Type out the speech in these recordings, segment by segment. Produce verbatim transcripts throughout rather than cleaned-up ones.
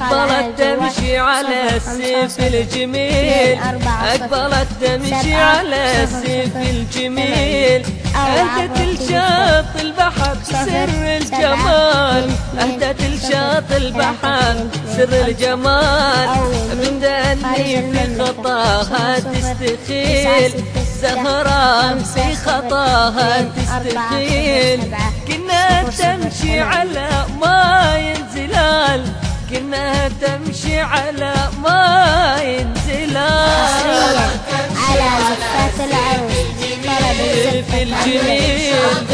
أقبلت تمشي على السيف الجميل، أقبلت تمشي على السيف الجميل، أهدت لشاط البحر سر الجمال، أهدت لشاط البحر سر الجمال، من داني في خطاها تستخيل، زهرة في خطاها تستخيل، كنا تمشي على ماء زلال، كنا تمشي على ماء زلال، على زفات العروس طلب الزلفة الجميل،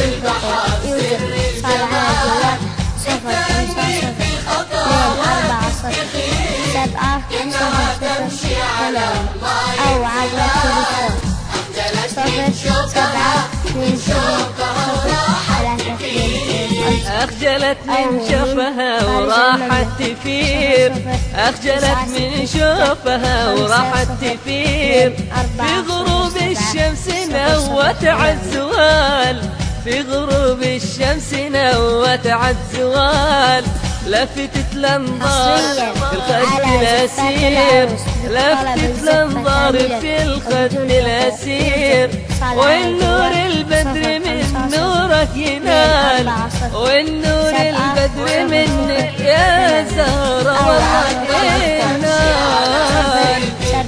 يوسف صار على صفر خمسة صفر اثنين أربعة صفر سبعة صفر صفر ثمانية أو عبر التليفون صفر سبعة اثنين صفر ثلاثة اثنين. أخجلت من شوفها وراحت تفير، أخجلت من شوفها وراحت تفير، في غروب الشمس نوت عالزوال، في غروب الشمس نوت عالزوال، لفتت الانظار في الخد الاسير، لفتت الانظار في الخد الاسير، والنور البدر من نورك ينال، والنور البدر منك يا زهرة والله ينال،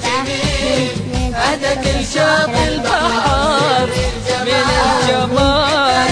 عدد الشاط البحر من الجمال،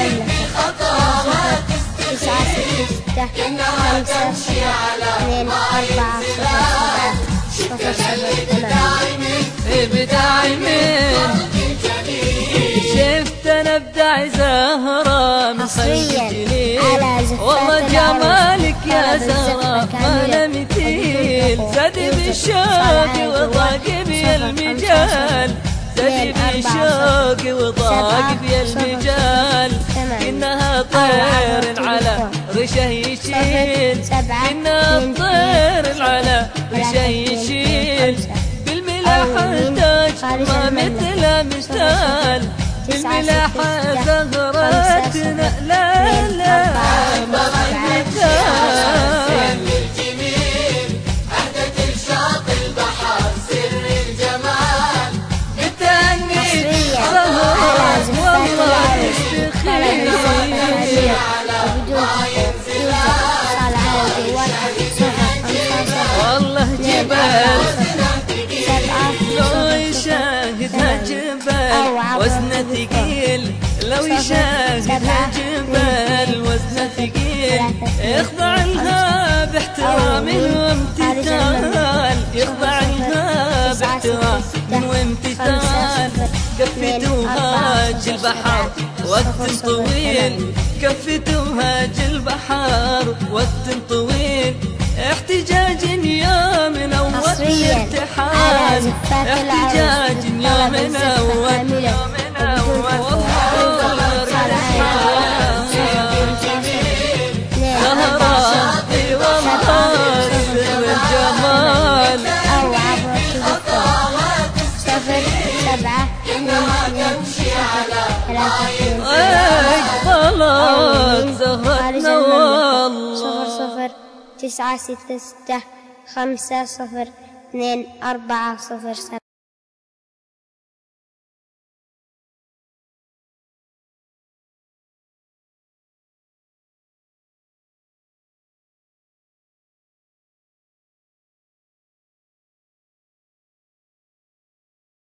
تسعة ستة خمسة اثنين أربعة صفر سبعة صفر صفر ثمانية. بدايمين شفت انا ابدع زهرة من خلق جليل، والله جمالك يا زهرة ما له مثيل، زادي بالشوق وضاق بي المجال، زادي بالشوق وضاق بي المجال، كأنها طير على رشه يشيل، كأنها طير على رشه يشيل، بالملاح تاج ما مثله مثال، بالملاح زهرتنا لا لا ما في مثال، الجميل أهدت لشاط البحر سر الجمال، بتهني زهرة والله تستخيل، والله جبال لو يشاهدها جبال وزنه ثقيل، لو يشاهدها جبال وزنه ثقيل، يخضع لها باحترام وامتثال، يخضع لها باحترام وامتثال، كفتوها البحر وقت طويل، كفتوها البحر وقت طويل، احتجاج يوم اول الارتحال، احتجاج يوم اول يوم اول زهرة في والله سر الجمال، أو عبر التليفون صفر سبعة اثنين ثلاثة اقبلت زهرتنا والله صفر صفر تسعة ستة ستة خمسة صفر اثنين أربعة صفر سبعة.